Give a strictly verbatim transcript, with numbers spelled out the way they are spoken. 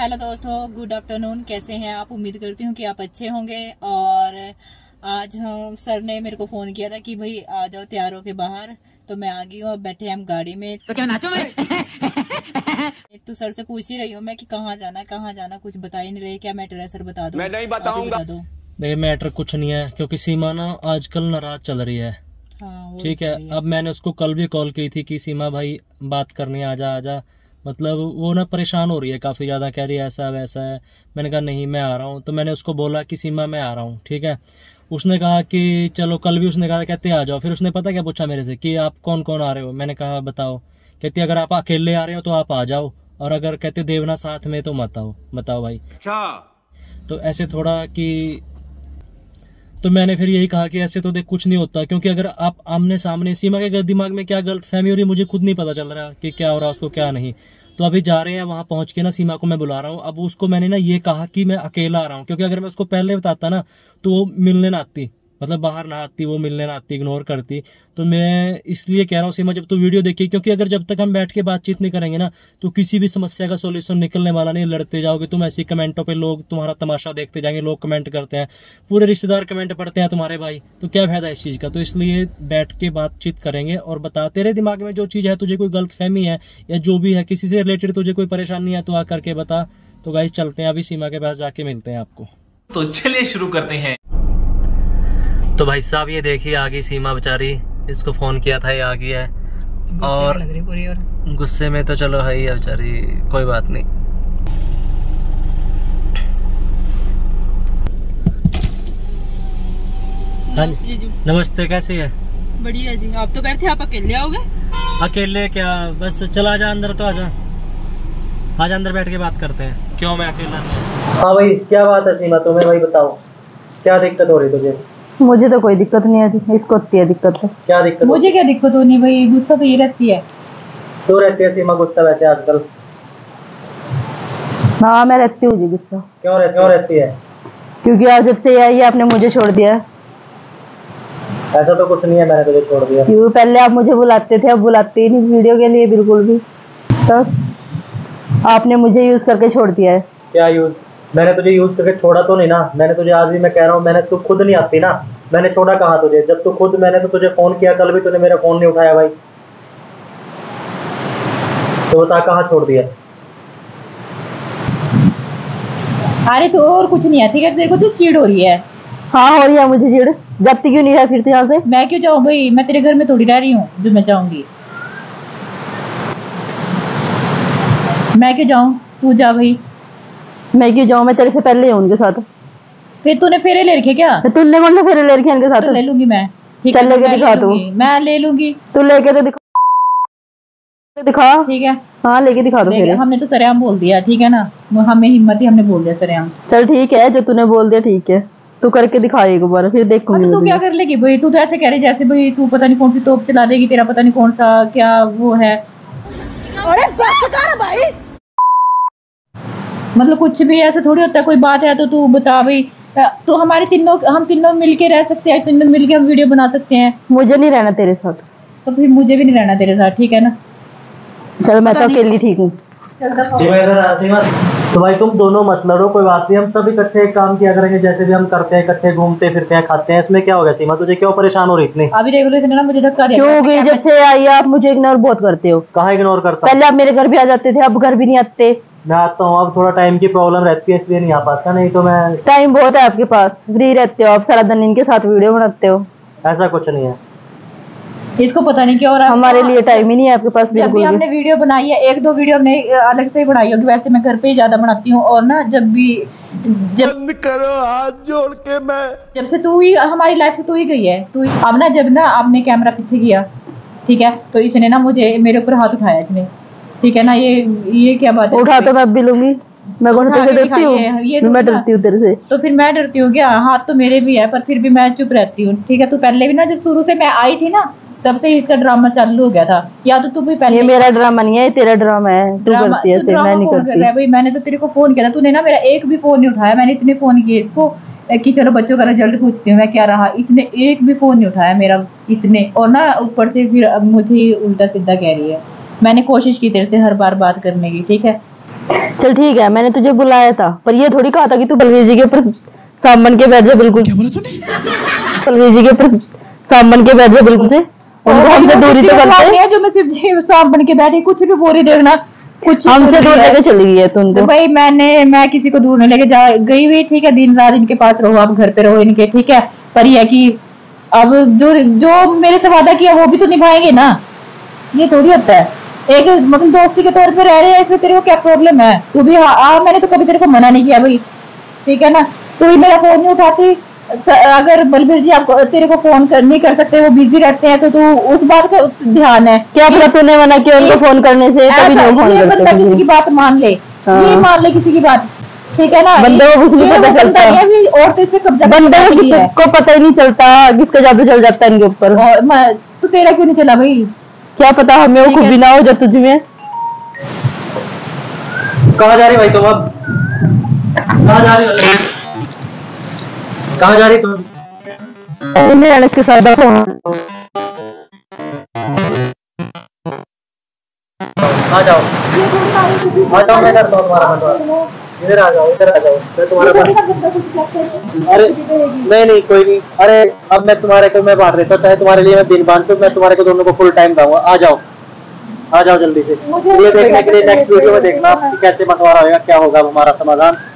Hello दोस्तों, good afternoon. कैसे हैं आप? उम्मीद करती हूँ कि आप अच्छे होंगे। और आज हम सर ने मेरे को फोन किया था कि भाई आ जाओ तैयार होके बाहर, तो मैं आ गई हूँ। अब बैठे हम गाड़ी में, तो क्या नाचो मैं तो सर से पूछ ही रही हूँ मैं कि कहाँ जाना कहाँ जाना, कुछ बता ही नहीं रहे। क्या मैटर है सर? बता दो। मैं नहीं बताऊंगा। बता दो। देखिए मैटर कुछ नहीं है, क्योंकि सीमा ना आजकल नाराज चल रही है। हाँ, ठीक है, है। अब मैंने उसको कल भी कॉल की थी कि सीमा भाई बात करनी, आजा आजा। मतलब वो ना परेशान हो रही है काफी ज्यादा, कह रही है ऐसा वैसा है। मैंने कहा नहीं मैं आ रहा हूँ, तो मैंने उसको बोला कि सीमा मैं आ रहा हूँ। ठीक है, उसने कहा कि चलो, कल भी उसने कहा कहते आ जाओ। फिर उसने पता क्या पूछा मेरे से कि आप कौन कौन आ रहे हो। मैंने कहा बताओ। कहती अगर आप अकेले आ रहे हो तो आप आ जाओ, और अगर कहते देवना साथ में तो मत आओ। बताओ भाई। अच्छा, तो ऐसे थोड़ा कि, तो मैंने फिर यही कहा कि ऐसे तो देख कुछ नहीं होता, क्योंकि अगर आप आमने सामने, सीमा के दिमाग में क्या गलत फहमी हो रही है मुझे खुद नहीं पता चल रहा कि क्या हो रहा है उसको क्या नहीं। तो अभी जा रहे हैं, वहां पहुंच के ना सीमा को मैं बुला रहा हूँ। अब उसको मैंने ना ये कहा कि मैं अकेला आ रहा हूँ, क्योंकि अगर मैं उसको पहले बताता ना तो वो मिलने ना आती, मतलब बाहर ना आती, वो मिलने ना आती, इग्नोर करती। तो मैं इसलिए कह रहा हूँ सीमा जब तू वीडियो देखी, क्योंकि अगर जब तक हम बैठ के बातचीत नहीं करेंगे ना तो किसी भी समस्या का सोल्यूशन निकलने वाला नहीं। लड़ते जाओगे तुम ऐसी कमेंटों पे, लोग तुम्हारा तमाशा देखते जाएंगे, लोग कमेंट करते हैं, पूरे रिश्तेदार कमेंट पढ़ते हैं तुम्हारे भाई, तो क्या फायदा इस चीज का। तो इसलिए बैठ के बातचीत करेंगे और बता, तेरे दिमाग में जो चीज है, तुझे कोई गलत फहमी है या जो भी है, किसी से रिलेटेड तुझे कोई परेशानी है तो आ करके बता। तो गाइस चलते हैं, अभी सीमा के पास जाके मिलते हैं आपको। तो चलिए शुरू करते हैं। तो भाई साहब ये देखिए आ गई सीमा बेचारी, इसको फोन किया था ये आ गई है। और लग रही पूरी, और गुस्से में तो चलो है ही है बेचारी, कोई बात नहीं। नमस्ते जी। नमस्ते, कैसी है? बढ़िया जी। आप तो कह रहे थे आप अकेले आओगे। अकेले क्या, बस चला जा अंदर, तो आजा आजा अंदर बैठ के बात करते हैं। क्यों मैं अकेला नहीं? हाँ भाई क्या बात है सीमा, तुम्हें भाई बताओ क्या दिक्कत हो रही तुझे? मुझे तो कोई दिक्कत नहीं है, इसको होती है दिक्कत। क्या दिक्कत? मुझे क्या दिक्कत होनी भाई, गुस्सा तो ये रहती है। तो रहती है सीमा गुस्सा वैसे आजकल? हाँ मैं रहती हूँ जी गुस्सा। क्यों रहती क्यों रहती है? क्योंकि आज जब से आई है आपने मुझे छोड़ दिया। ऐसा तो कुछ नहीं है, मैंने तुझे छोड़ दिया। क्यों? पहले आप मुझे बुलाते थे, अब बुलाते ही नहीं वीडियो के लिए बिल्कुल भी। तो आपने मुझे यूज करके छोड़ दिया है। क्या यूज? मैंने तुझे यूज करके छोड़ा तो नहीं ना। मैंने तुझे, आज भी मैं कह रहा हूँ, मैंने, तू खुद नहीं आती ना, मैंने छोड़ा कहाँ तुझे? जब तू खुद, मैंने तो तुझे फोन किया, कल भी तूने मेरा फोन नहीं उठाया भाई। तो बता कहाँ छोड़ दिया? अरे तो और कुछ नहीं है, ठीक है? तेरे को तो चिढ़ हो रही है। हाँ हो रही है मुझे चिढ़। जाती क्यों नहीं है फिर तो यहाँ से? मैं क्यों जाऊँ भाई? मैं तेरे घर में थोड़ी रह रही हूँ जो मैं जाऊंगी। मैं क्यों जाऊँ? तू जा भाई। मैं क्यों जाऊँ? मैं तेरे से पहले हूँ उनके साथ। फिर तूने फेरे ले रखे क्या? तूने कौन सा फेरे ले रखे उनके साथ? तो ले लूंगी मैं। चल लेके दिखा तू। मैं ले लूंगी। तू लेके तो दिखा दिखा। ठीक है, हाँ लेके दिखा दो फेरे। हमने तो सरेआम बोल दिया, ठीक है ना? हमें हिम्मत ही, हमने बोल दिया सरेआम। चल ठीक है, जो तूने बोल दिया ठीक है, तू करके दिखा एक बार, फिर देखूंगी। तू क्या कर लेगी भाई? तू तो ऐसे कह रही जैसे भाई तू पता नहीं कौन सी तोप चला देगी, तेरा पता नहीं कौन सा क्या वो है। अरे बस कर भाई, मतलब कुछ भी ऐसा थोड़ी होता है। कोई बात है तो तू बता भाई। तो हमारे तीनों, हम तीनों मिलके रह सकते हैं, तीनों मिलके हम वीडियो बना सकते हैं। मुझे नहीं रहना तेरे साथ। तो फिर मुझे भी नहीं रहना तेरे साथ, ठीक है ना? चल मैं तो अकेली ठीक हूँ। तो भाई तुम दोनों मत लड़ो, कोई बात नहीं, हम सब इकट्ठे एक काम किया करेंगे, जैसे भी हम करते हैं, इकट्ठे घूमते फिरते हैं, खाते हैं। इसमें क्या हो गया सीमा? तुझे क्यों परेशान हो रही इतनी? अभी रेगुलर ना मुझे धक्का दिया। क्यों? जब से आई आप मुझे इग्नोर बहुत करते हो। कहाँ इग्नोर करता? पहले आप मेरे घर भी आ जाते थे, अब घर भी नहीं आते। मैं आता हूँ, अब थोड़ा टाइम की प्रॉब्लम रहती है इसलिए नहीं आ पाता, नहीं तो मैं। टाइम बहुत है आपके पास, फ्री रहते हो आप, सारा दिन इनके साथ वीडियो बनाते हो। ऐसा कुछ नहीं है। इसको पता नहीं क्यों हो रहा है। हमारे लिए टाइम ही नहीं है आपके पास जब भी हमने वीडियो बनाई है, एक दो वीडियो हमने अलग से ही बनाई होगी, वैसे मैं घर पे ही ज्यादा बनाती हूँ। और ना जब भी, जब बंद करो हाथ जोड़ के, मैं जब से तू ही हमारी लाइफ से तू ही गई है, तू ही। अब ना जब ना आपने कैमरा पीछे किया, ठीक है, तो इसने ना मुझे, मेरे ऊपर हाथ उठाया इसने, ठीक है ना? ये ये क्या बात है? उठा तो मैं भी लूंगी, मैं कौन से डरती हूँ? मैं डरती हूँ तेरे से? तो फिर मैं डरती हूँ क्या? हाथ तो मेरे भी है, पर फिर भी मैं चुप रहती हूँ, ठीक है? तो पहले भी ना, जब शुरू से मैं आई थी ना, तब से इसका ड्रामा चालू हो गया था। या तो तू भी पहले। ये मेरा ड्रामा नहीं है, तेरा ड्रामा है। तू करती है ऐसे, मैं नहीं करती भाई। मैंने तो तेरे को फोन किया था, तूने ना मेरा एक भी फोन नहीं उठाया। मैंने इतने फोन किए इसको कि चलो बच्चों का रिजल्ट पूछती हूँ मैं क्या रहा, इसने एक भी फोन नहीं उठाया मेरा इसने। और ना ऊपर से फिर अब मुझे उल्टा सीधा कह रही है। मैंने कोशिश की तेरे से हर बार बात करने की, ठीक है? चल ठीक है, मैंने तुझे बुलाया था, पर ये थोड़ी कहा था कि तू बलवीर जी के ऊपर सांप बन के बैठ जा। बिल्कुल क्या बोला तूने? बलवीर जी के ऊपर सांप बन के बैठ जा बिल्कुल से। उनको हमसे दूरी तो करते हैं जो मैं सिर्फ सांप बन के बैठी, कुछ भी पूरी देखना, कुछ हमसे दूर लेके चली गई है तू उनको। भाई मैंने मैं किसी को दूर नहीं लेके जा गई हुई, ठीक है, दिन रात इनके पास रहो, आप घर पे रहो इनके, ठीक है, पर यह कि अब जो जो मेरे से वादा किया वो भी तो निभाएंगे ना, ये थोड़ी होता है। एक मतलब दोस्ती के तौर पे रह रहे हैं, इसमें तेरे को क्या प्रॉब्लम है? तू भी हाँ, आ, मैंने तो कभी तेरे को मना नहीं किया भाई, ठीक है ना। तू भी मेरा फोन नहीं उठाती, अगर बलबीर जी आपको तेरे को फोन कर नहीं कर सकते, वो बिजी रहते हैं, तो तू उस बात का ध्यान है। क्या पता तूने मना किया उनको फोन करने से, तभी नहीं फोन करते। बंदा किसी की बात मान ले, ये मान ले किसी की बात, ठीक है ना। बंदे को कुछ नहीं पता चलता है, और तो इस पे कब्जा, बंदे को पता ही नहीं चलता किसका जादू चल जाता है इनके ऊपर। तो तेरा क्यों नहीं चला भाई? क्या पता हमें वो खूबी ना हो जो तुझ में। कहाँ जा रही भाई तुम? अब कहाँ जा रही हो? कहाँ जा रही तुम? अलग के साथ बैठो। आ जाओ आ जाओ, मैं करता हूँ तुम्हारा बंटवारा। इधर आ जाओ, इधर आ जाओ, मैं तुम्हारा। अरे नहीं नहीं कोई नहीं, अरे अब मैं तुम्हारे को मैं बांट देता हूँ, चाहे तुम्हारे लिए मैं दिन बांटूं, मैं तुम्हारे को दोनों को फुल टाइम दूंगा। आ जाओ आ जाओ जल्दी से। ये देखने के लिए नेक्स्ट वीडियो में देखना कि कैसे बंटवारा होगा, क्या होगा हमारा समाधान।